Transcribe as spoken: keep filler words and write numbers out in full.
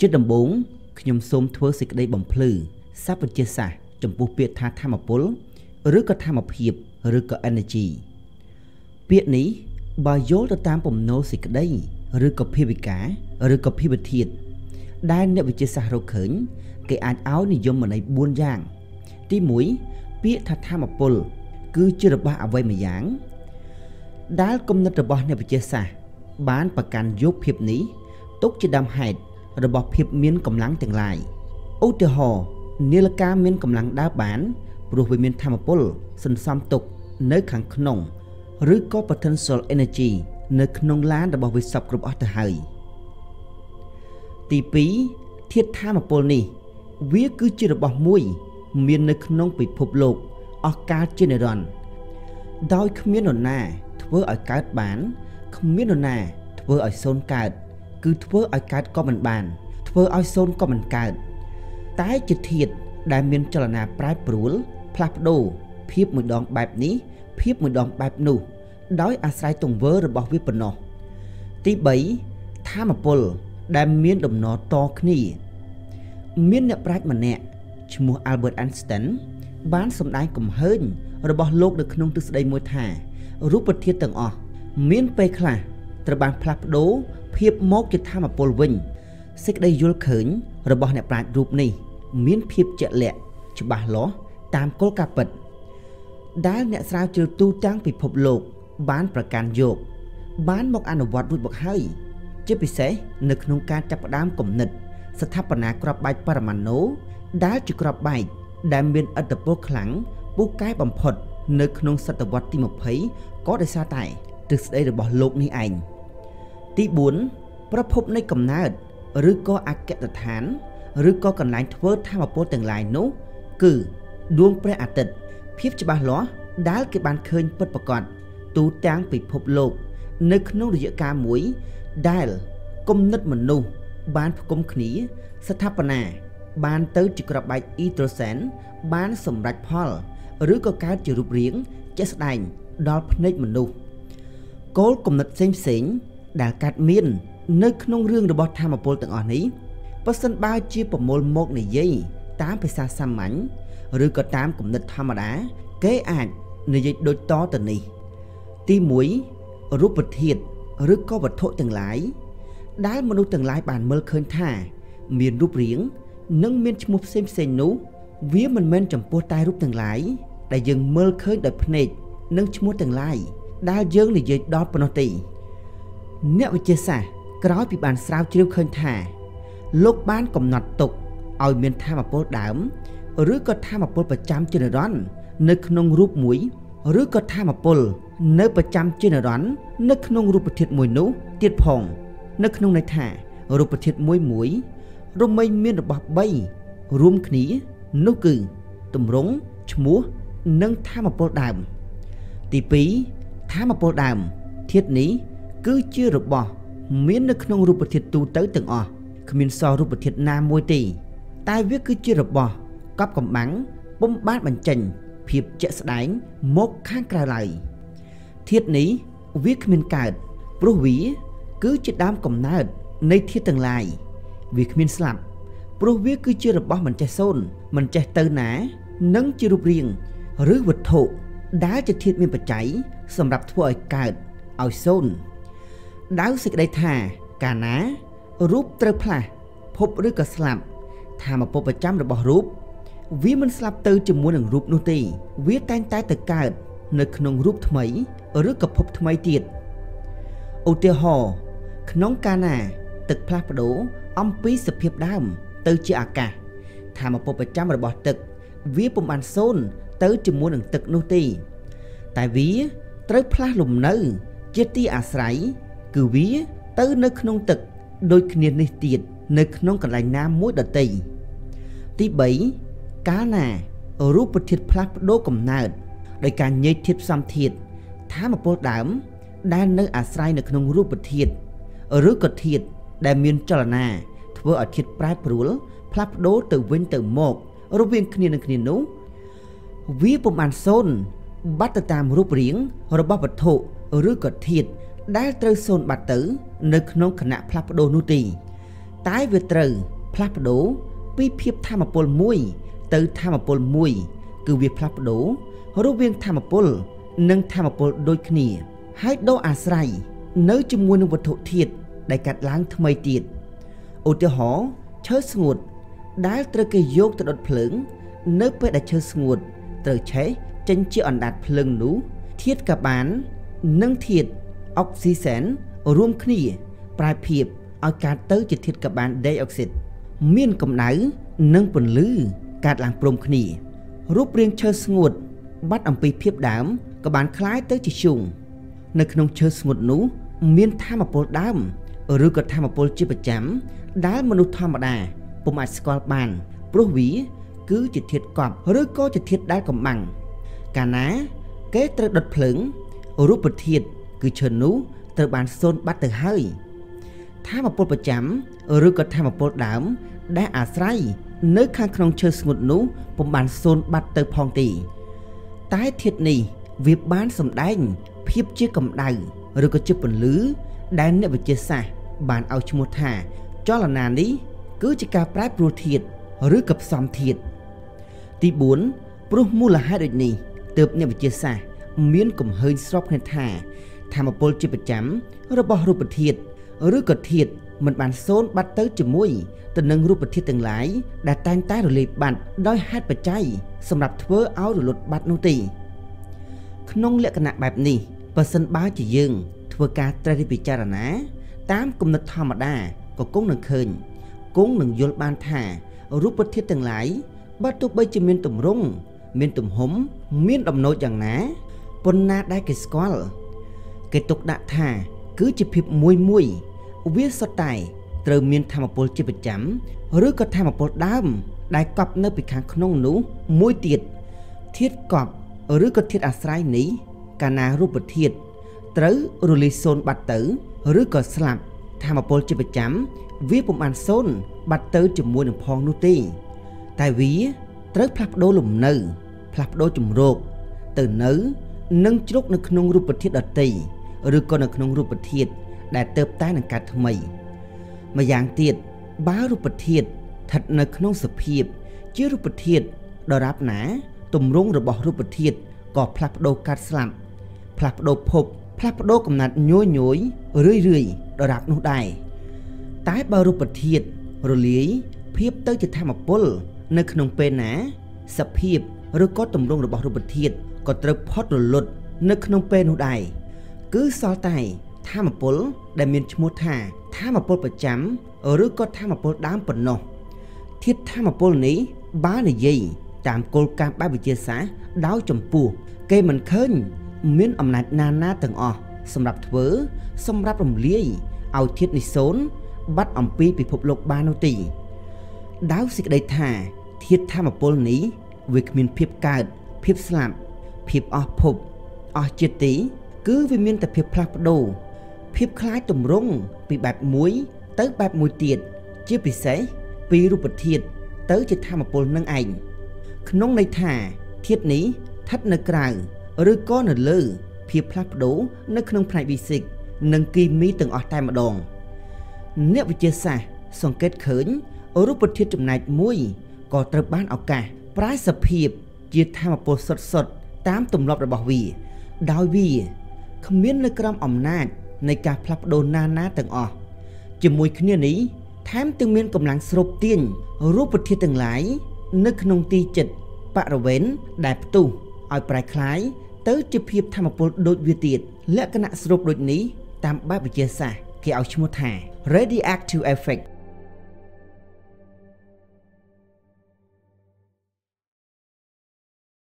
ជាដំបូងខ្ញុំសូមធ្វើសេចក្តីបំភ្លឺសព្វវិទ្យាសាស្ត្រចំពោះពាក្យថាធម្មពលឬក៏ធម្មភាពឬក៏ energy ពាក្យនេះបើយល់ទៅតាមពំនោលសេចក្តីឬក៏ភាវិកាឬក៏ភាវធាតុដែលអ្នកវិទ្យាសាស្ត្ររកឃើញគេអាចឲ្យនិយមន័យបួនយ៉ាងទីមួយពាក្យថាធម្មពលគឺជារបស់អ្វីមួយយ៉ាងដែលគំនិតរបស់អ្នកវិទ្យាសាស្ត្របានប្រកាន់យកភាពនេះទុកជាដើមហេតុរបស់ភាពមានកម្លាំងទាំងឡាយឧទាហរណ៍នាឡិកាមានកម្លាំងដើរបានព្រោះវាមានធម្មពលសន្សំទុកនៅខាងក្នុងឬក៏ potential energy នៅក្នុងឡានរបស់វាសពគ្រប់អស់ទៅហើយទីពីរធាតុធម្មពលនេះវាគឺជារបស់មួយមាននៅក្នុងពិភពលោកអស់កាលជានិរន្តរ៍ដោយគ្មាននរណាធ្វើឲ្យកើតបានគ្មាននរណាធ្វើឲ្យសូន្យកើតគឺធ្វើឲ្យកើតក៏មិនបានធ្វើឲ្យសូន្យក៏មិនកើតតែជាធាតុដែលមានចលនាប្រែប្រួលផ្លាស់ប្ដូរភាពមួយដងបែបនេះភាពមួយដងបែបនោះដោយអាស្រ័យទង្វើរបស់វាប៉ុណ្ណោះទីបីធម្មពលដែលមានដំណរតគ្នាមានអ្នកប្រាជ្ញម្នាក់ឈ្មោះ Albert Einstein បានសម្ដែងកំហើញរបស់លោកនៅក្នុងទ្រឹស្ដីមួយថារូបធាតុទាំងអស់មានពេលខ្លះត្រូវបានផ្លាស់ប្ដូរភាពមកជាធម្មពលវិញសេចក្តីយល់ឃើញរបស់អ្នកប្រាជ្ញរូបនេះមានភាពជាក់លាក់ច្បាស់លាស់តាមគោលការណ៍ពិតដែលអ្នកស្រាវជ្រាវទូទាំងពិភពលោកបានប្រកាន់យកបានមកអនុវត្តរួចមកហើយជាពិសេសនៅក្នុងការចាប់ផ្ដើមគំនិតស្ថាបនាគ្រាប់បែកបរមាណូដែលជាគ្រាប់បែកដែលមានឥទ្ធិពលខ្លាំងពូកែបំផុតនៅក្នុងសតវត្សទីម្ភៃក៏ដោយសារតែទ្រឹស្ដីរបស់លោកនេះឯងទីបួនប្រភពនៃកំណើតឬក៏អគ្គដ្ឋានឬក៏កន្លែងធ្វើធម្មពលទាំងឡាយនោះគឺដួងព្រះអាទិត្យភាពច្បាស់លាស់ដែលគេបានឃើញពិតប្រាកដទូទាំងពិភពលោកនៅក្នុងរយៈកាលមួយដែលគំនិតមនុស្សបានផ្គុំគ្នាស្ថាបនាបានទៅជាក្របបែកអ៊ីដ្រូសែនបានសម្រេចផលឬក៏កើតជារូបរាងជាក់ស្ដែងដល់ភ្នែកមនុស្សគោលគំនិតផ្សេងផ្សេងដែលកើតមាននៅក្នុងរឿងរបស់ធម្មពលទាំងអស់នេះបើសិនបើជាប្រមូលមកនិយាយតាមភាសាសាមញ្ញឬក៏តាមគំនិតធម្មតាគេអាចនិយាយដូចតទៅនេះទីមួយរូបធាតុឬក៏វត្ថុទាំងឡាយដែលមនុស្សទាំងឡាយបានមើលឃើញថាមានរូបរាងនិងមានឈ្មោះផ្សេងផ្សេងនោះវាមិនមែនចំពោះតែរូបទាំងឡាយដែលយើងមើលឃើញដោយភ្នែកនិងឈ្មោះទាំងឡាយដែលយើងនិយាយដល់ប៉ុណ្ណោះទេអ្នកវិទ្យាសាស្ត្រក្រោយពីបានស្រាវជ្រាវឃើញថាលោកបានកំណត់ទុកឲ្យមានធម្មពលដើមឬក៏ធម្មពលប្រចាំជានិរន្តរ៍នៅក្នុងរូបមួយឬក៏ធម្មពលនៅប្រចាំជានិរន្តរ៍នៅក្នុងរូបធាតុមួយនោះទៀតផងនៅក្នុងន័យថារូបធាតុមួយមួយរមែងមានរបស់បីរួមគ្នានោះគឺទម្រង់ឈ្មោះនិងធម្មពលដើមទីពីរធម្មពលដើមធាតុនេះគឺជារបស់មាននៅក្នុងរូបធាតុទូទៅទាំងអស់គ្មានសល់រូបធាតុណាមួយទេតែវាគឺជារបស់កប់កំបាំងពុំបានបញ្ចេញភាពជាក់ស្ដែងមកខាងក្រៅឡើយធាតុនេះវាគ្មានកើតព្រោះវាគឺជាដើមកំណើតនៃធាតុទាំងឡាយវាគ្មានស្លាប់ព្រោះវាគឺជារបស់មិនចេះសូន្យមិនចេះទៅណានិងជារូបរាងឬវត្ថុដែលជាធាតុមានបច្ច័យសម្រាប់ធ្វើឲ្យកើតឲ្យសូន្យដៅសេចក្តីថាកាលណារូបត្រូវផ្លាស់ភពឬក៏ស្លាប់ធម្មពលប្រចាំរបស់រូបវាមិនស្លាប់ទៅជាមួយនឹងរូបនោះទេវាតែងតែទៅកើតនៅក្នុងរូបថ្មីឬក៏ភពថ្មីទៀតឧទាហរណ៍ក្នុងកាលណាទឹកផ្លាស់ប្ដូរអំពីសភាពដើមទៅជាអាកាសធម្មពលប្រចាំរបស់ទឹកវាពុំបានសូន្យទៅជាមួយនឹងទឹកនោះទេតែវាត្រូវផ្លាស់លំនៅជាទីអាស្រ័យគឺវាទៅនៅក្នុងទឹកដូចគ្នានេះទៀតនៅក្នុងកន្លែងណាមួយដទៃទីបីកាលណារូបធាតុផ្លាស់ប្ដូរកំណើតដោយការញែកធាតុផ្សំធាតុធម្មពលដើមដែលនៅអាស្រ័យនៅក្នុងរូបធាតុឬក៏ធាតុដែលមានចលនាធ្វើឲ្យធាតុប្រែប្រួលផ្លាស់ប្ដូរទៅវិញទៅមករវាងគ្នានឹងគ្នានោះវាពុំបានសូន្យបាត់ទៅតាមរូបរាងរបស់វត្ថុឬក៏ធាតុដែលត្រូវសូន្យបាត់ទៅនៅក្នុងគណៈផ្លាស់ប្ដូរនោះទេតែវាត្រូវផ្លាស់ប្ដូរពីភាពធម្មពលមួយទៅធម្មពលមួយគឺវាផ្លាស់ប្ដូររវាងធម្មពលនិងធម្មពលដូចគ្នាហើយដូរអាស្រ័យនៅជាមួយនឹងវត្ថុធាតុដែលកាត់ឡើងថ្មីទៀតឧទាហរណ៍ឈើស្ងួតដែលត្រូវគេយកទៅដុតភ្លើងនៅពេលដែលឈើស្ងួតត្រូវឆេះចេញជាអណ្ដាតភ្លើងនោះធាតុកាបាននិងធាតុអុកស៊ីសែនរួមគ្នាប្រែភាពឲ្យកើតទៅជាធាតុកាបានដៃអុកស៊ីតមានកម្ដៅនិងពន្លឺកើតឡើងព្រមគ្នារូបរាងឈើស្ងួតបាត់អំពីភាពដើមក៏បានคล้ายទៅជាធ្យូងនៅក្នុងឈើស្ងួតនោះមានធម្មពលដើមឬក៏ធម្មពលជាប្រចាំដែលមនុស្សធម្មតាពុំអាចស្គាល់បានព្រោះវាគឺជាធាតុកប់ឬក៏ជាធាតុដែលកំបាំងកាលណាគេត្រូវដុតភ្លើងរូបធាតុគឺឈើនោះត្រូវបានសូន្យបាត់ទៅហើយធម្មពលប្រចាំឬក៏ធម្មពលដើមដែលអាស្រ័យនៅខាងក្នុងឈើស្ងួតនោះពុំបានសូន្យបាត់ទៅផងទេតែធាតុនេះវាបានសម្ដែងភាពជាកម្ដៅឬក៏ជាពន្លឺដែលអ្នកវិទ្យាសាស្ត្របានឲ្យឈ្មោះថាចលនានេះគឺជាការប្រែប្រួលធាតុឬក៏ផ្សំធាតុទីបួនព្រោះមូលហេតុដូចនេះទើបអ្នកវិទ្យាសាស្ត្រមានគំហើញស្របគ្នាថាធម្មពលជាប្រចាំរបស់រូបធាតុឬក៏ធាតុមិនបានសូន្យបាត់ទៅជាមួយទៅនឹងរូបធាតុទាំងឡាយដែលតែងតែរលាយបាត់ដោយហេតុបច្ច័យសម្រាប់ធ្វើឲ្យរលត់បាត់នោះទេក្នុងលក្ខណៈបែបនេះបើសិនបើជាយើងធ្វើការត្រិះរិះពិចារណាតាមគំនិតធម្មតាក៏គង់នឹងឃើញគង់នឹងយល់បានថារូបធាតុទាំងឡាយបើទោះបីជាមានទម្រង់មានទំហំមានដំណោចយ៉ាងណាប៉ុន្តែដែលគេស្គាល់គេទុកដាក់ថាគឺជាភាពមួយមួយវាសុទ្ធតែត្រូវមានធម្មពលជាប្រចាំឬក៏ធម្មពលដើមដែលកប់នៅពីខាងក្នុងនោះមួយទៀតធាតុកប់ឬក៏ធាតុអាស្រ័យនេះកាលណារូបធាតុត្រូវរលាយសូន្យបាត់ទៅឬក៏ស្លាប់ធម្មពលជាប្រចាំវាពុំបានសូន្យបាត់ទៅជាមួយនឹងផងនោះទេតែវាត្រូវផ្លាស់ប្ដូរលំនៅផ្លាស់ប្ដូរជំរកទៅនៅនឹងជ្រុកនៅក្នុងរូបធាតុដទៃឬក៏នៅក្នុងរូបធាតុដែលទៅតែនឹងកើតថ្មីម្យ៉ាងទៀតបើរូបធាតុស្ថិតនៅក្នុងសភាពជារូបធាតុដរាបណាទម្រង់របស់រូបធាតុក៏ផ្លាស់ប្ដូរកើតស្លាប់ផ្លាស់ប្ដូរភពផ្លាស់ប្ដូរកំណត់ញយញយរឿយរឿយដរាបនោះដែរតែបើរូបធាតុរលាយភាពទៅជាធម្មពលនៅក្នុងពេលណាសភាពឬក៏ទម្រង់របស់រូបធាតុក៏ត្រូវផុតរលត់នៅក្នុងពេលនោះដែរគឺសល់តែធម្មពលដែលមានឈ្មោះថាធម្មពលប្រចាំឬក៏ធម្មពលដើមប៉ុណ្ណោះធាតុធម្មពលនេះបើនិយាយតាមគោលការណ៍បែបវិទ្យាសាស្ត្រដោយចម្ពោះគេមិនឃើញមានអំណាចណាណាទាំងអស់សម្រាប់ធ្វើសម្រាប់រំលាយឲ្យធាតុនេះសូន្យបាត់អំពីពិភពលោកបាននោះទេដោយសេចក្តីថាធាតុធម្មពលនេះវាគ្មានភាពកើតភាពស្លាប់ភាពអស់ភពអស់ជាតិទេគឺវាមានតែភាពផ្លាស់ប្ដូរភាពคล้ายទម្រង់ពីបែបមួយទៅបែបមួយទៀតជាពិសេសពីរូបធាតុទៅជាធម្មពលនឹងឯងក្នុងន័យថាធាតុនេះស្ថិតនៅក្រៅឬក៏នៅលើភាពផ្លាស់ប្ដូរនៅក្នុងផ្នែកហ្វីស៊ីកនិងគីមីទាំងអស់តែម្ដងអ្នកវិទ្យាសាស្ត្រសង្កេតឃើញរូបធាតុចំណែកមួយក៏ត្រូវបានឱកាសប្រែសភាពជាធម្មពលសុទ្ធសុទ្ធតាមទម្លាប់របស់វាដោយវាគ្មាននៅក្រោមអំណាចនៃការផ្លាស់ប្ដូរណាណាទាំងអស់ជាមួយគ្នានេះថែមទាំងមានកម្លាំងស្រូបទាញរូបធាតុទាំងឡាយនៅក្នុងទីចិត្តបរិវេណដែលផ្ទុះឲ្យប្រែคล้ายទៅជាភាពធម្មពលដូចវាទៀតលក្ខណៈស្រូបដូចនេះតាមបែបវិទ្យាសាស្ត្រគេឲ្យឈ្មោះថា radioactive effect